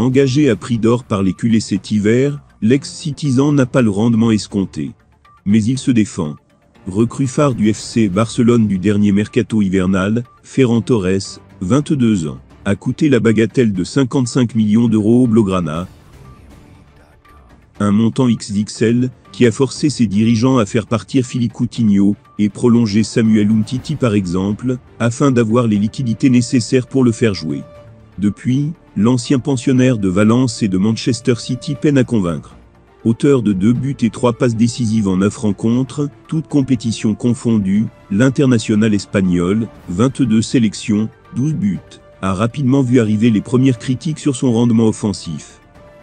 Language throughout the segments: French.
Engagé à prix d'or par les culés cet hiver, l'ex-Citizen n'a pas le rendement escompté. Mais il se défend. Recrue phare du FC Barcelone du dernier mercato hivernal, Ferran Torres, 22 ans, a coûté la bagatelle de 55 millions d'euros au Blaugrana. Un montant XXL qui a forcé ses dirigeants à faire partir Philippe Coutinho et prolonger Samuel Umtiti par exemple, afin d'avoir les liquidités nécessaires pour le faire jouer. Depuis, l'ancien pensionnaire de Valence et de Manchester City peine à convaincre. Auteur de 2 buts et 3 passes décisives en 9 rencontres, toutes compétitions confondues, l'international espagnol, 22 sélections, 12 buts, a rapidement vu arriver les premières critiques sur son rendement offensif.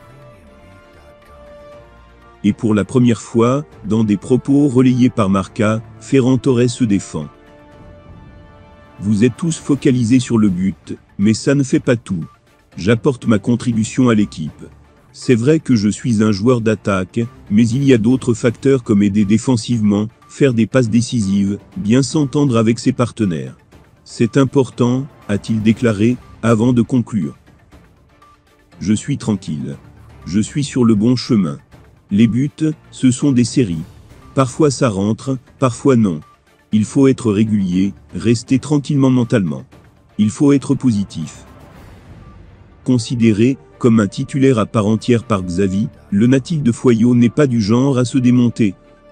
Et pour la première fois, dans des propos relayés par Marca, Ferran Torres se défend. Vous êtes tous focalisés sur le but, mais ça ne fait pas tout. J'apporte ma contribution à l'équipe. C'est vrai que je suis un joueur d'attaque, mais il y a d'autres facteurs comme aider défensivement, faire des passes décisives, bien s'entendre avec ses partenaires. C'est important, a-t-il déclaré, avant de conclure. Je suis tranquille. Je suis sur le bon chemin. Les buts, ce sont des séries. Parfois ça rentre, parfois non. Il faut être régulier, rester tranquillement mentalement. Il faut être positif. Considéré comme un titulaire à part entière par Xavi, le natif de Foyot n'est pas du genre à se démonter.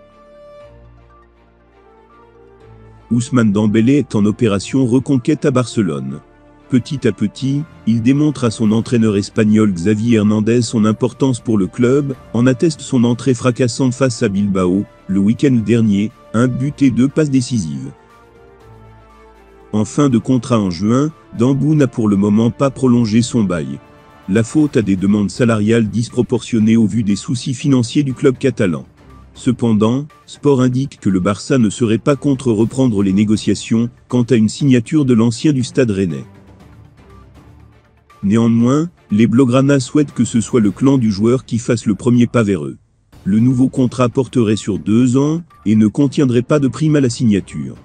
Ousmane Dembélé est en opération reconquête à Barcelone. Petit à petit, il démontre à son entraîneur espagnol Xavi Hernandez son importance pour le club, en atteste son entrée fracassante face à Bilbao, le week-end dernier, 1 but et 2 passes décisives. En fin de contrat en juin, Dembou n'a pour le moment pas prolongé son bail. La faute à des demandes salariales disproportionnées au vu des soucis financiers du club catalan. Cependant, Sport indique que le Barça ne serait pas contre reprendre les négociations quant à une signature de l'ancien du Stade Rennais. Néanmoins, les Blaugrana souhaitent que ce soit le clan du joueur qui fasse le premier pas vers eux. Le nouveau contrat porterait sur 2 ans et ne contiendrait pas de prime à la signature.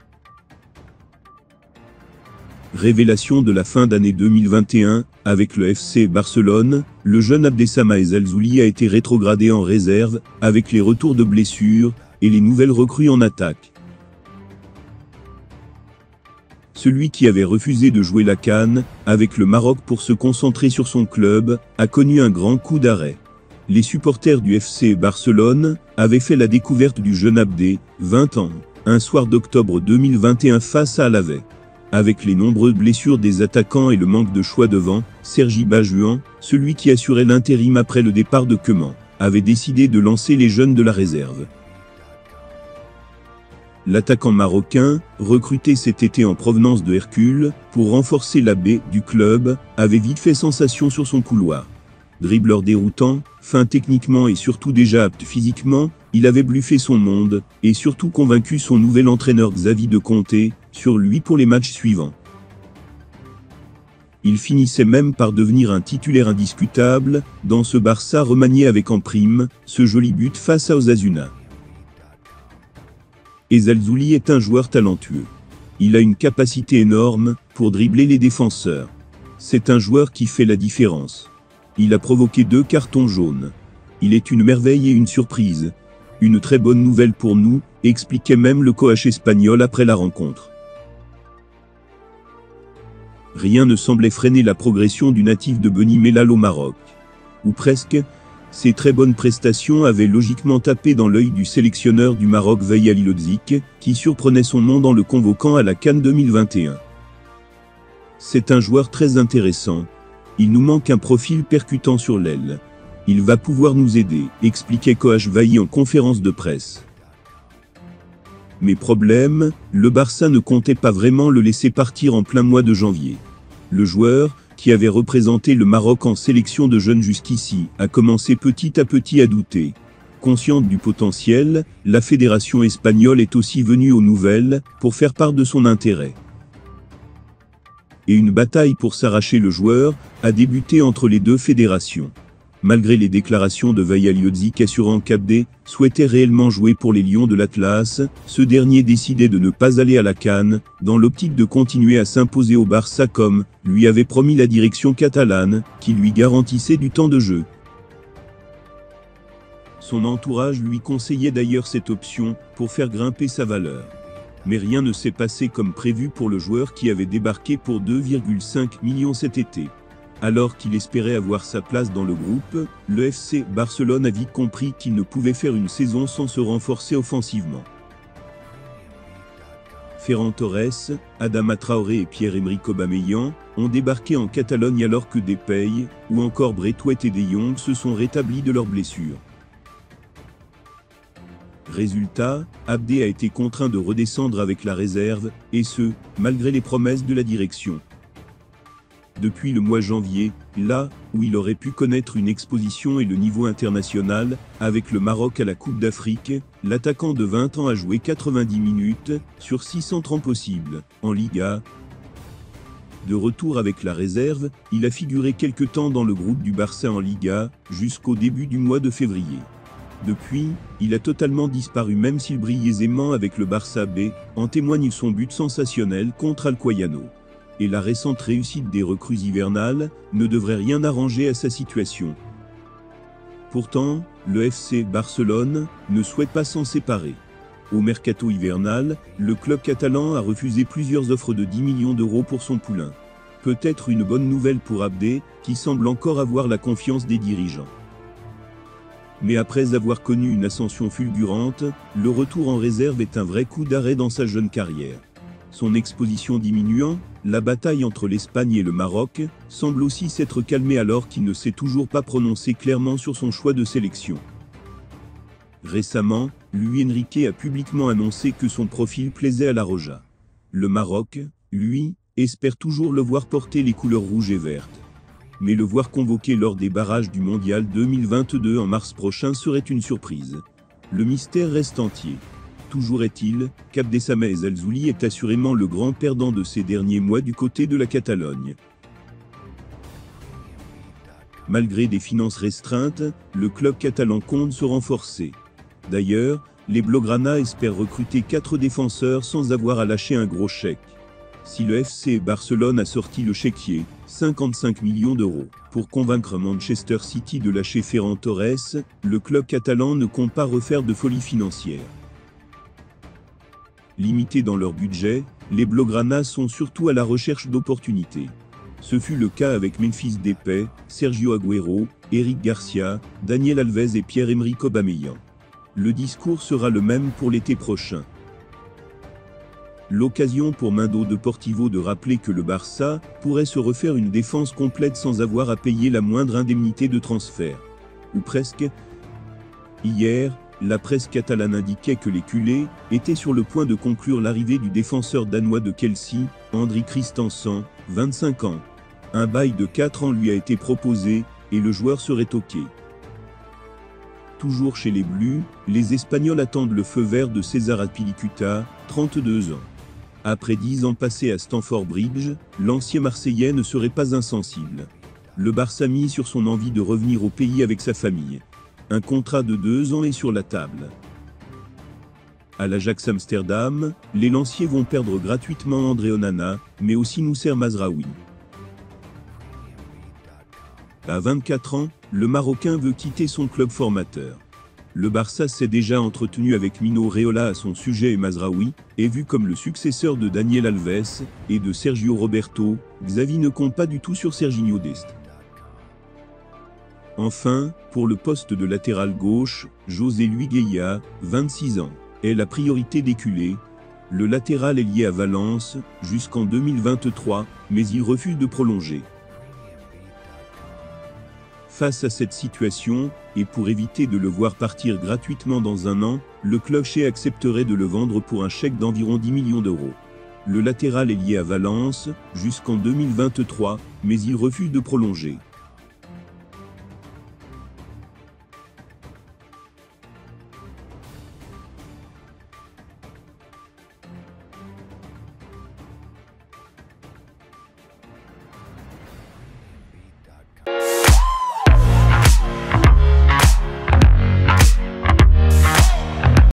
Révélation de la fin d'année 2021, avec le FC Barcelone, le jeune Abdessamah Ezzalzouli a été rétrogradé en réserve, avec les retours de blessures et les nouvelles recrues en attaque. Celui qui avait refusé de jouer la CAN, avec le Maroc pour se concentrer sur son club, a connu un grand coup d'arrêt. Les supporters du FC Barcelone avaient fait la découverte du jeune Abdé, 20 ans, un soir d'octobre 2021 face à Alavés. Avec les nombreuses blessures des attaquants et le manque de choix devant, Sergi Bajuan, celui qui assurait l'intérim après le départ de Koeman, avait décidé de lancer les jeunes de la réserve. L'attaquant marocain, recruté cet été en provenance de Hercule, pour renforcer la baie du club, avait vite fait sensation sur son couloir. Dribbleur déroutant, fin techniquement et surtout déjà apte physiquement, il avait bluffé son monde, et surtout convaincu son nouvel entraîneur Xavi de compter sur lui pour les matchs suivants. Il finissait même par devenir un titulaire indiscutable, dans ce Barça remanié avec en prime, ce joli but face à Osasuna. Ezzalzouli est un joueur talentueux. Il a une capacité énorme pour dribbler les défenseurs. C'est un joueur qui fait la différence. Il a provoqué 2 cartons jaunes. Il est une merveille et une surprise. Une très bonne nouvelle pour nous, expliquait même le coach espagnol après la rencontre. Rien ne semblait freiner la progression du natif de Beni Mellal au Maroc. Ou presque, ses très bonnes prestations avaient logiquement tapé dans l'œil du sélectionneur du Maroc Veil Halilhodžić, qui surprenait son nom en le convoquant à la CAN 2021. C'est un joueur très intéressant. Il nous manque un profil percutant sur l'aile. Il va pouvoir nous aider, expliquait coach Veil en conférence de presse. Mais problème, le Barça ne comptait pas vraiment le laisser partir en plein mois de janvier. Le joueur, qui avait représenté le Maroc en sélection de jeunes jusqu'ici, a commencé petit à petit à douter. Consciente du potentiel, la fédération espagnole est aussi venue aux nouvelles, pour faire part de son intérêt. Et une bataille pour s'arracher le joueur, a débuté entre les deux fédérations. malgré les déclarations de Vejaliodzic assurant qu'Abdé souhaitait réellement jouer pour les Lions de l'Atlas, ce dernier décidait de ne pas aller à la CAN, dans l'optique de continuer à s'imposer au Barça comme lui avait promis la direction catalane, qui lui garantissait du temps de jeu. Son entourage lui conseillait d'ailleurs cette option, pour faire grimper sa valeur. Mais rien ne s'est passé comme prévu pour le joueur qui avait débarqué pour 2,5 millions cet été. Alors qu'il espérait avoir sa place dans le groupe, le FC Barcelone a vite compris qu'il ne pouvait faire une saison sans se renforcer offensivement. Ferran Torres, Adama Traoré et Pierre-Emerick Aubameyang ont débarqué en Catalogne alors que Depay, ou encore Braithwaite et De Jong se sont rétablis de leurs blessures. Résultat, Abdé a été contraint de redescendre avec la réserve, et ce, malgré les promesses de la direction. Depuis le mois de janvier, là où il aurait pu connaître une exposition et le niveau international, avec le Maroc à la Coupe d'Afrique, l'attaquant de 20 ans a joué 90 minutes, sur 630 possibles, en Liga. De retour avec la réserve, il a figuré quelque temps dans le groupe du Barça en Liga, jusqu'au début du mois de février. Depuis, il a totalement disparu même s'il brille aisément avec le Barça B, en témoigne son but sensationnel contre Alcoyano. Et la récente réussite des recrues hivernales ne devrait rien arranger à sa situation. Pourtant, le FC Barcelone ne souhaite pas s'en séparer. Au mercato hivernal, le club catalan a refusé plusieurs offres de 10 millions d'euros pour son poulain. Peut-être une bonne nouvelle pour Abdé, qui semble encore avoir la confiance des dirigeants. Mais après avoir connu une ascension fulgurante, le retour en réserve est un vrai coup d'arrêt dans sa jeune carrière. Son exposition diminuant, la bataille entre l'Espagne et le Maroc semble aussi s'être calmée alors qu'il ne s'est toujours pas prononcé clairement sur son choix de sélection. Récemment, Luis Enrique a publiquement annoncé que son profil plaisait à la Roja. Le Maroc, lui, espère toujours le voir porter les couleurs rouges et vertes. Mais le voir convoqué lors des barrages du Mondial 2022 en mars prochain serait une surprise. Le mystère reste entier. Toujours est-il qu'Abdé Samé Elzouli est assurément le grand perdant de ces derniers mois du côté de la Catalogne. Malgré des finances restreintes, le club catalan compte se renforcer. D'ailleurs, les Blaugrana espèrent recruter 4 défenseurs sans avoir à lâcher un gros chèque. Si le FC Barcelone a sorti le chéquier, 55 millions d'euros, pour convaincre Manchester City de lâcher Ferran Torres, le club catalan ne compte pas refaire de folie financière. Limités dans leur budget, les Blaugrana sont surtout à la recherche d'opportunités. Ce fut le cas avec Memphis Depay, Sergio Agüero, Eric Garcia, Daniel Alves et Pierre-Emerick Aubameyang. Le discours sera le même pour l'été prochain. L'occasion pour Mundo Deportivo de rappeler que le Barça pourrait se refaire une défense complète sans avoir à payer la moindre indemnité de transfert. Ou presque. Hier, la presse catalane indiquait que les culés étaient sur le point de conclure l'arrivée du défenseur danois de Chelsea, André Christensen, 25 ans. Un bail de 4 ans lui a été proposé, et le joueur serait OK. Toujours chez les Bleus, les Espagnols attendent le feu vert de César Azpilicueta, 32 ans. Après 10 ans passés à Stamford Bridge, l'ancien Marseillais ne serait pas insensible. Le Barça mise sur son envie de revenir au pays avec sa famille. Un contrat de 2 ans est sur la table. À l'Ajax Amsterdam, les Lanciers vont perdre gratuitement André Onana, mais aussi Noussair Mazraoui. À 24 ans, le Marocain veut quitter son club formateur. Le Barça s'est déjà entretenu avec Mino Raiola à son sujet et Mazraoui est vu comme le successeur de Daniel Alves et de Sergio Roberto. Xavi ne compte pas du tout sur Serginho Dest. Enfin, pour le poste de latéral gauche, José Luis Gueïa, 26 ans, est la priorité des culés. Le latéral est lié à Valence jusqu'en 2023, mais il refuse de prolonger. Face à cette situation, et pour éviter de le voir partir gratuitement dans un an, le club chez accepterait de le vendre pour un chèque d'environ 10 millions d'euros. Le latéral est lié à Valence jusqu'en 2023, mais il refuse de prolonger.